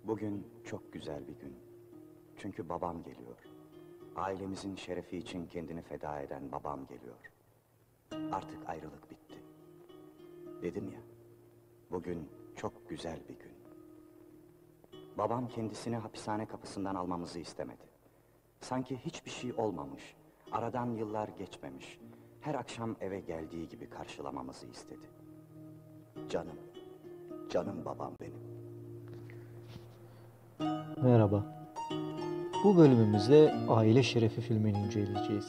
Bugün çok güzel bir gün. Çünkü babam geliyor. Ailemizin şerefi için kendini feda eden babam geliyor. Artık ayrılık bitti. Dedim ya, bugün çok güzel bir gün. Babam kendisini hapishane kapısından almamızı istemedi. Sanki hiçbir şey olmamış, aradan yıllar geçmemiş, her akşam eve geldiği gibi karşılamamızı istedi. Canım, canım babam benim. Merhaba. Bu bölümümüzde Aile Şerefi filmini inceleyeceğiz.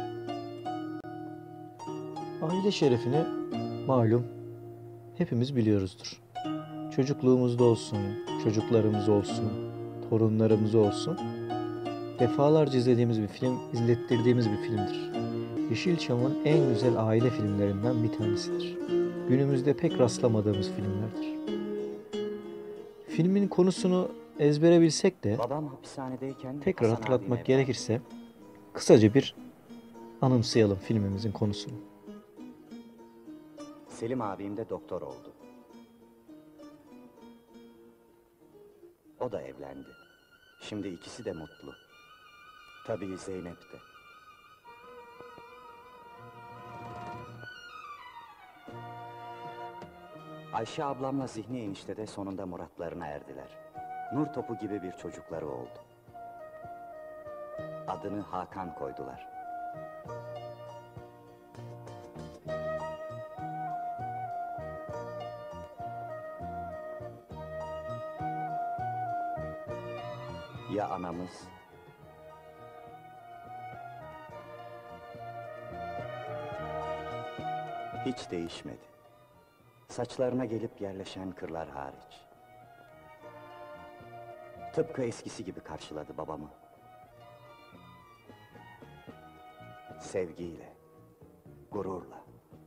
Aile şerefini malum hepimiz biliyoruzdur. Çocukluğumuzda olsun, çocuklarımız olsun, torunlarımız olsun defalarca izlediğimiz bir film, izlettirdiğimiz bir filmdir. Yeşilçam'ın en güzel aile filmlerinden bir tanesidir. Günümüzde pek rastlamadığımız filmlerdir. Filmin konusunu ezbere bilsek de Babam hapishanedeyken tekrar Hasan hatırlatmak abime gerekirse kısaca bir anımsayalım filmimizin konusunu. Selim abim de doktor oldu. O da evlendi. Şimdi ikisi de mutlu. Tabii Zeynep de. Ayşe ablamla Zihni enişte de sonunda muratlarına erdiler. Nur topu gibi bir çocukları oldu. Adını Hakan koydular. Ya anamız? Hiç değişmedi. Saçlarına gelip yerleşen kırlar hariç. Tıpkı eskisi gibi karşıladı babamı. Sevgiyle, gururla.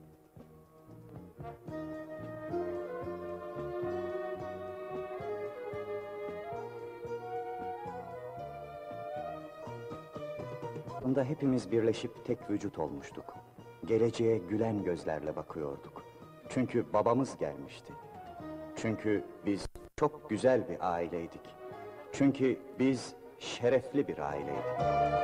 Bunda hepimiz birleşip tek vücut olmuştuk. Geleceğe gülen gözlerle bakıyorduk. Çünkü babamız gelmişti. Çünkü biz çok güzel bir aileydik. Çünkü biz şerefli bir aileydik.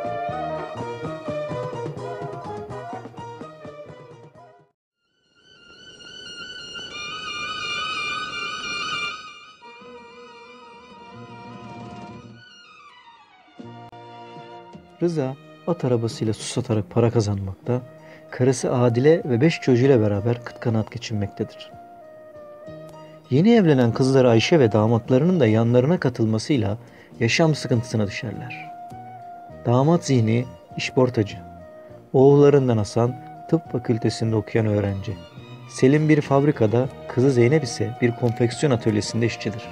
Rıza at arabasıyla su satarak para kazanmakta, karısı Adile ve 5 çocuğuyla beraber kıt kanaat geçinmektedir. Yeni evlenen kızları Ayşe ve damatlarının da yanlarına katılmasıyla yaşam sıkıntısına düşerler. Damat Zihni işportacı, oğullarından Hasan tıp fakültesinde okuyan öğrenci. Selim bir fabrikada, kızı Zeynep ise bir konfeksiyon atölyesinde işçidir.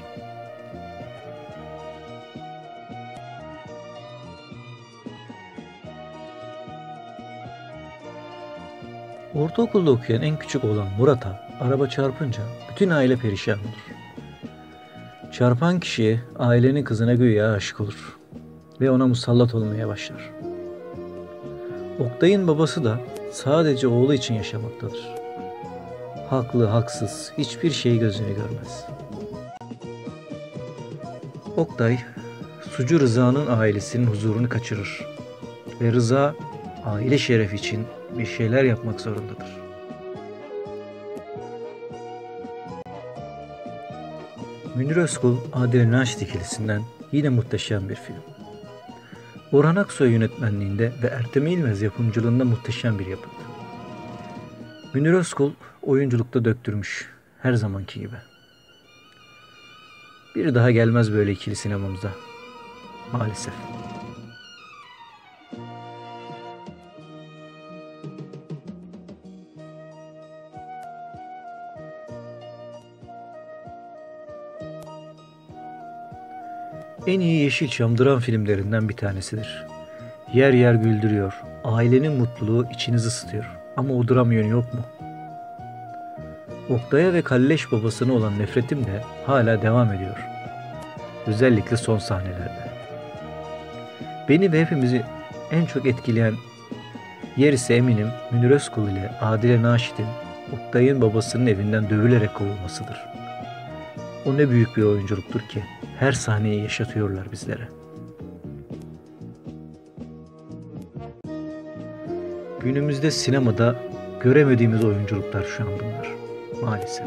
Ortaokulda okuyan en küçük olan Murat'a araba çarpınca bütün aile perişan olur. Çarpan kişi ailenin kızına güya aşık olur ve ona musallat olmaya başlar. Oktay'ın babası da sadece oğlu için yaşamaktadır. Haklı, haksız, hiçbir şey gözünü görmez. Oktay, sucu Rıza'nın ailesinin huzurunu kaçırır ve Rıza, aile şerefi için bir şeyler yapmak zorundadır. Münir Özkul, Adile Naşit ikilisinden yine muhteşem bir film. Orhan Aksoy yönetmenliğinde ve Ertem İlmez yapımcılığında muhteşem bir yapıt. Münir Özkul oyunculukta döktürmüş, her zamanki gibi. Bir daha gelmez böyle ikili sinemamıza, maalesef. En iyi Yeşilçam dram filmlerinden bir tanesidir. Yer yer güldürüyor, ailenin mutluluğu içinizi ısıtıyor. Ama o dram yönü yok mu? Oktay'a ve kalleş babasına olan nefretim de hala devam ediyor. Özellikle son sahnelerde. Beni ve hepimizi en çok etkileyen yer ise eminim Münir Özkul ile Adile Naşit'in Oktay'ın babasının evinden dövülerek kovulmasıdır. O ne büyük bir oyunculuktur ki her sahneyi yaşatıyorlar bizlere. Günümüzde sinemada göremediğimiz oyunculuklar şu an bunlar, maalesef.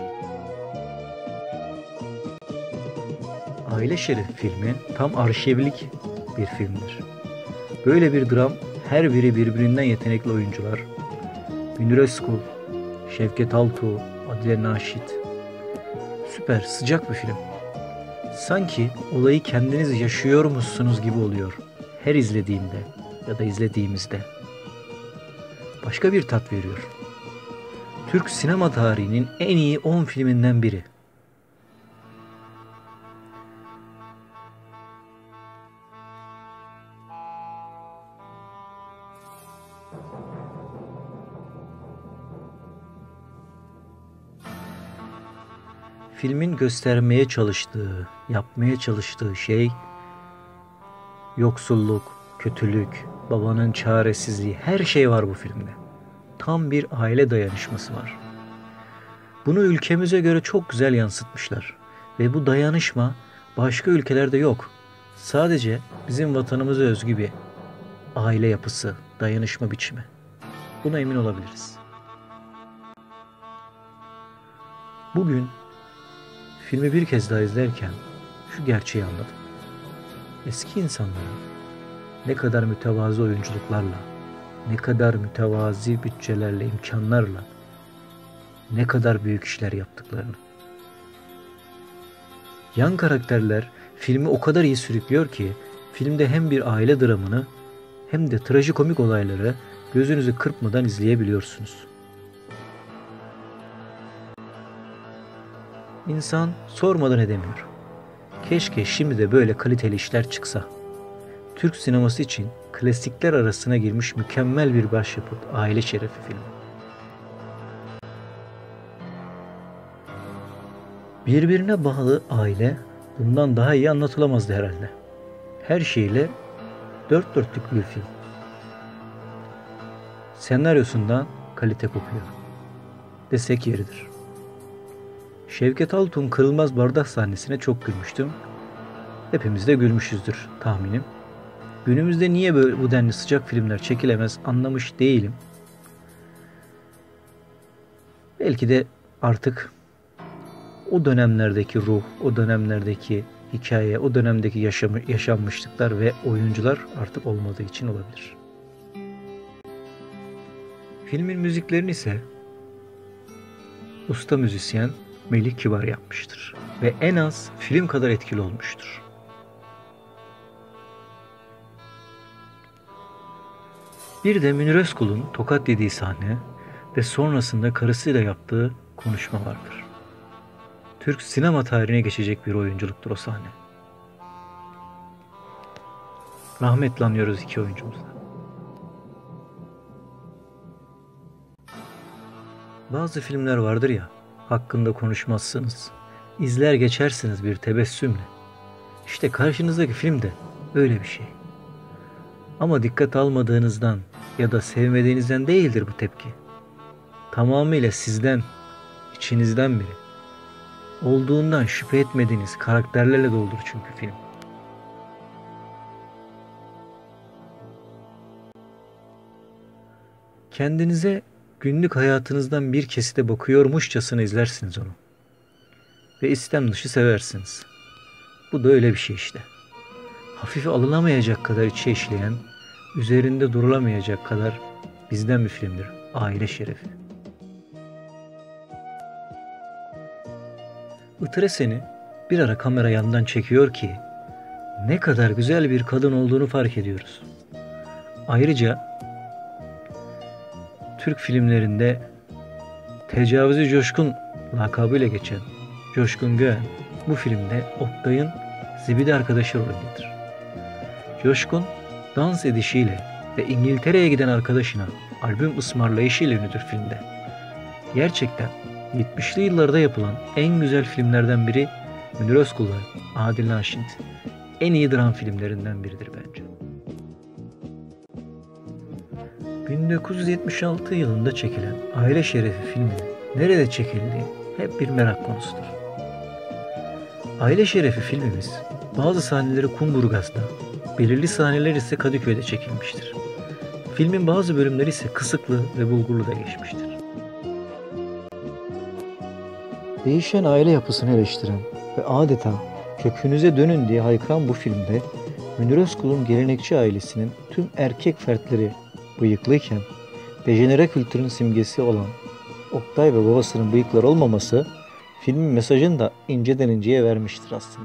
Aile Şerefi filmi tam arşivlik bir filmdir. Böyle bir dram, her biri birbirinden yetenekli oyuncular. Münir Özkul, Şevket Altuğ, Adile Naşit. Süper, sıcak bir film. Sanki olayı kendiniz yaşıyormuşsunuz gibi oluyor her izlediğimde ya da izlediğimizde. Başka bir tat veriyor. Türk sinema tarihinin en iyi 10 filminden biri. Filmin göstermeye çalıştığı, yapmaya çalıştığı şey yoksulluk, kötülük, babanın çaresizliği, her şey var bu filmde. Tam bir aile dayanışması var. Bunu ülkemize göre çok güzel yansıtmışlar. Ve bu dayanışma başka ülkelerde yok. Sadece bizim vatanımıza özgü bir aile yapısı, dayanışma biçimi. Buna emin olabiliriz. Bugün filmi bir kez daha izlerken şu gerçeği anladım. Eski insanların ne kadar mütevazı oyunculuklarla, ne kadar mütevazi bütçelerle, imkanlarla, ne kadar büyük işler yaptıklarını. Yan karakterler filmi o kadar iyi sürüklüyor ki, filmde hem bir aile dramını hem de trajikomik olayları gözünüzü kırpmadan izleyebiliyorsunuz. İnsan sormadan edemiyor. Keşke şimdi de böyle kaliteli işler çıksa. Türk sineması için klasikler arasına girmiş mükemmel bir başyapıt Aile Şerefi filmi. Birbirine bağlı aile bundan daha iyi anlatılamazdı herhalde. Her şeyle dört dörtlük bir film. Senaryosundan kalite kokuyor desek yeridir. Şevket Altun'un kırılmaz bardak sahnesine çok gülmüştüm. Hepimiz de gülmüşüzdür tahminim. Günümüzde niye böyle bu denli sıcak filmler çekilemez anlamış değilim. Belki de artık o dönemlerdeki ruh, o dönemlerdeki hikaye, o dönemdeki yaşanmışlıklar ve oyuncular artık olmadığı için olabilir. Filmin müziklerini ise usta müzisyen Melih Kibar yapmıştır ve en az film kadar etkili olmuştur. Bir de Münir Özkul'un tokat yediği sahne ve sonrasında karısıyla yaptığı konuşma vardır. Türk sinema tarihine geçecek bir oyunculuktur o sahne. Rahmetle anıyoruz iki oyuncumuzu da. Bazı filmler vardır ya, hakkında konuşmazsınız, izler geçersiniz bir tebessümle. İşte karşınızdaki film de öyle bir şey. Ama dikkat almadığınızdan ya da sevmediğinizden değildir bu tepki. Tamamıyla sizden, içinizden biri. Olduğundan şüphe etmediğiniz karakterlerle doludur çünkü film. Kendinize günlük hayatınızdan bir kesite bakıyormuşçasına izlersiniz onu. Ve istem dışı seversiniz. Bu da öyle bir şey işte. Hafife alınamayacak kadar içe işleyen, üzerinde durulamayacak kadar bizden bir filmdir Aile Şerefi. Itır seni bir ara kamera yandan çekiyor ki ne kadar güzel bir kadın olduğunu fark ediyoruz. Ayrıca Türk filmlerinde tecavüzü Coşkun lakabıyla geçen Coşkun Göğen bu filmde Oktay'ın zibidi arkadaşı rolündedir. Coşkun dans edişiyle ve İngiltere'ye giden arkadaşına albüm ısmarlayışıyla ünlüdür filmde. Gerçekten 70'li yıllarda yapılan en güzel filmlerden biri Münir Özkul ve Adile Naşit. En iyi dram filmlerinden biridir bence. 1976 yılında çekilen Aile Şerefi filminin nerede çekildiği hep bir merak konusudur. Aile Şerefi filmimiz Bazı sahneleri Kumburgaz'da, belirli sahneler ise Kadıköy'de çekilmiştir. Filmin bazı bölümleri ise Kısıklı ve Bulgurlu'da geçmiştir. Değişen aile yapısını eleştiren ve adeta kökünüze dönün diye haykıran bu filmde Münir Özkul'un gelenekçi ailesinin tüm erkek fertleri bıyıklıyken dejenere kültürün simgesi olan Oktay ve babasının bıyıklar olmaması filmin mesajını da inceden inceye vermiştir aslında.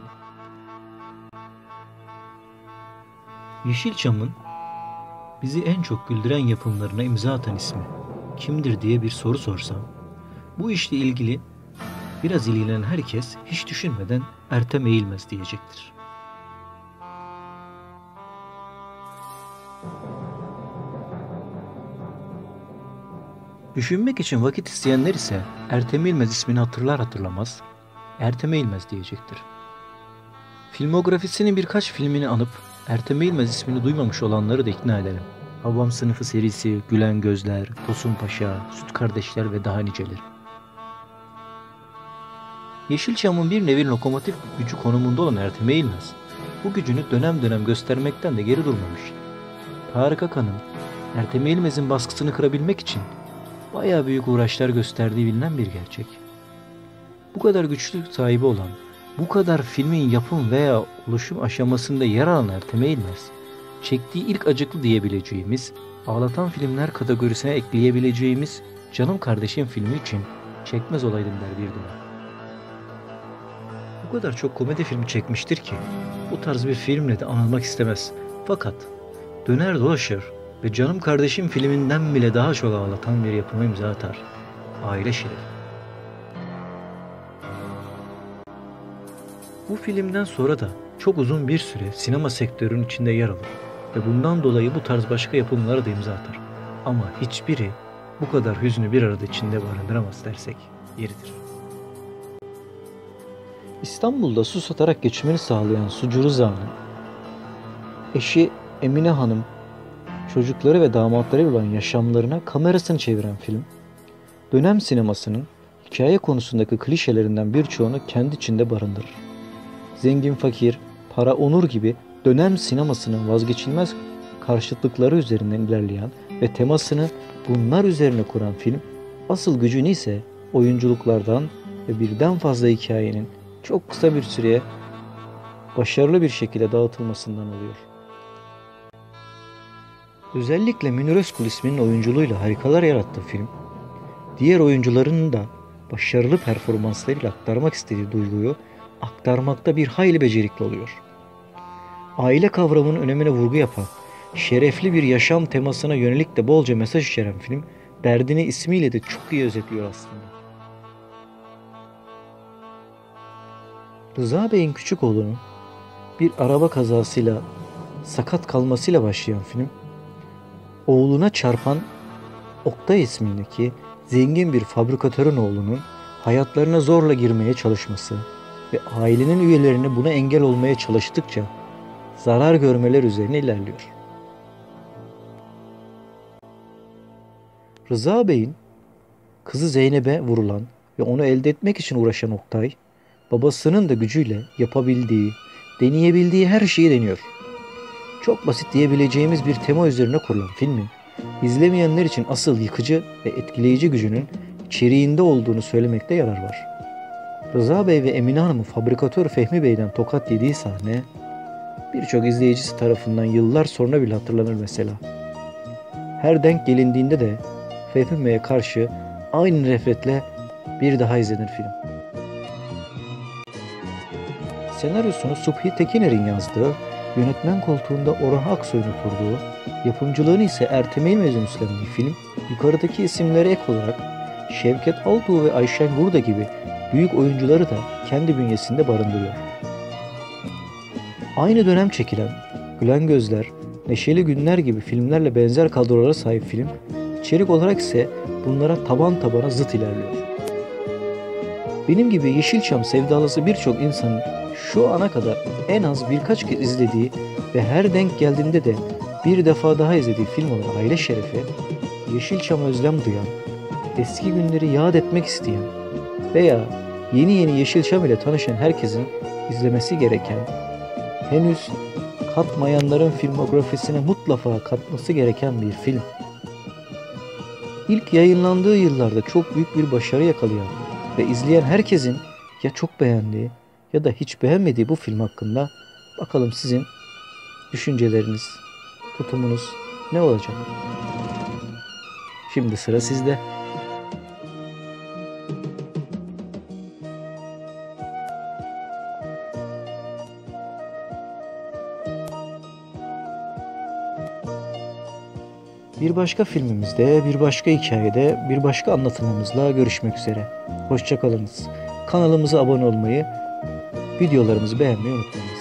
Yeşilçam'ın bizi en çok güldüren yapımlarına imza atan ismi kimdir diye bir soru sorsam, bu işle ilgili biraz ilgilenen herkes hiç düşünmeden Ertem Eğilmez diyecektir. Düşünmek için vakit isteyenler ise Ertem Eğilmez ismini hatırlar hatırlamaz Ertem Eğilmez diyecektir. Filmografisinin birkaç filmini anıp Ertem Eğilmez ismini duymamış olanları da ikna edelim. Hababam Sınıfı serisi, Gülen Gözler, Tosun Paşa, Süt Kardeşler ve daha niceleri. Yeşilçam'ın bir nevi lokomotif gücü konumunda olan Ertem Eğilmez, bu gücünü dönem dönem göstermekten de geri durmamış. Tarık Akan'ın Ertem Eğilmez'in baskısını kırabilmek için bayağı büyük uğraşlar gösterdiği bilinen bir gerçek. Bu kadar güçlük sahibi olan, bu kadar filmin yapım veya oluşum aşamasında yer alan Ertem Eğilmez, çektiği ilk acıklı diyebileceğimiz, ağlatan filmler kategorisine ekleyebileceğimiz Canım Kardeşim filmi için çekmez olaydım der bir dönem. Bu kadar çok komedi filmi çekmiştir ki bu tarz bir filmle de anılmak istemez. Fakat döner dolaşır ve Canım Kardeşim filminden bile daha çok ağlatan bir yapıma imza atar. Aile Şerefi. Bu filmden sonra da çok uzun bir süre sinema sektörünün içinde yer alır ve bundan dolayı bu tarz başka yapımlara da imza atar. Ama hiçbiri bu kadar hüznü bir arada içinde barındıramaz dersek yeridir. İstanbul'da su satarak geçimini sağlayan Sucu Rıza'nın eşi Emine Hanım, çocukları ve damatları olan yaşamlarına kamerasını çeviren film, dönem sinemasının hikaye konusundaki klişelerinden birçoğunu kendi içinde barındırır. Zengin fakir, para onur gibi dönem sinemasının vazgeçilmez karşıtlıkları üzerinden ilerleyen ve temasını bunlar üzerine kuran film, asıl gücünü ise oyunculuklardan ve birden fazla hikayenin çok kısa bir süreye başarılı bir şekilde dağıtılmasından oluyor. Özellikle Münir Özkul isminin oyunculuğuyla harikalar yarattığı film, diğer oyuncuların da başarılı performanslarıyla aktarmak istediği duyguyu aktarmakta bir hayli becerikli oluyor. Aile kavramının önemine vurgu yapan, şerefli bir yaşam temasına yönelik de bolca mesaj içeren film, derdini ismiyle de çok iyi özetliyor aslında. Rıza Bey'in küçük oğlunun bir araba kazasıyla sakat kalmasıyla başlayan film, oğluna çarpan Oktay ismindeki zengin bir fabrikatörün oğlunun hayatlarına zorla girmeye çalışması ve ailenin üyelerine buna engel olmaya çalıştıkça zarar görmeler üzerine ilerliyor. Rıza Bey'in kızı Zeynep'e vurulan ve onu elde etmek için uğraşan Oktay, babasının da gücüyle yapabildiği, deneyebildiği her şeyi deniyor. Çok basit diyebileceğimiz bir tema üzerine kurulan filmin, izlemeyenler için asıl yıkıcı ve etkileyici gücünün içeriğinde olduğunu söylemekte yarar var. Rıza Bey ve Emine Hanım'ın fabrikatör Fehmi Bey'den tokat yediği sahne, birçok izleyicisi tarafından yıllar sonra bile hatırlanır mesela. Her denk gelindiğinde de Fehmi Bey'e karşı aynı nefretle bir daha izlenir film. Senaryosunu Subhi Tekiner'in yazdığı, yönetmen koltuğunda Orhan Aksoy'un oturduğu, yapımcılığını ise Ertem Eğilmez'in üstlendiği film, yukarıdaki isimlere ek olarak Şevket Altuğ ve Ayşen Gurda gibi büyük oyuncuları da kendi bünyesinde barındırıyor. Aynı dönem çekilen Gülen Gözler, Neşeli Günler gibi filmlerle benzer kadrolara sahip film, içerik olarak ise bunlara taban tabana zıt ilerliyor. Benim gibi Yeşilçam sevdalısı birçok insanın şu ana kadar en az birkaç kez izlediği ve her denk geldiğinde de bir defa daha izlediği film olan Aile Şerefi, Yeşilçam'a özlem duyan, eski günleri yad etmek isteyen veya yeni Yeşilçam ile tanışan herkesin izlemesi gereken henüz katmayanların filmografisine mutlaka katması gereken bir film. İlk yayınlandığı yıllarda çok büyük bir başarı yakalayan ve izleyen herkesin ya çok beğendiği ya da hiç beğenmediği bu film hakkında bakalım sizin düşünceleriniz, tutumunuz ne olacak? Şimdi sıra sizde. Bir başka filmimizde, bir başka hikayede, bir başka anlatımımızla görüşmek üzere. Hoşça kalınız. Kanalımıza abone olmayı, videolarımızı beğenmeyi unutmayınız.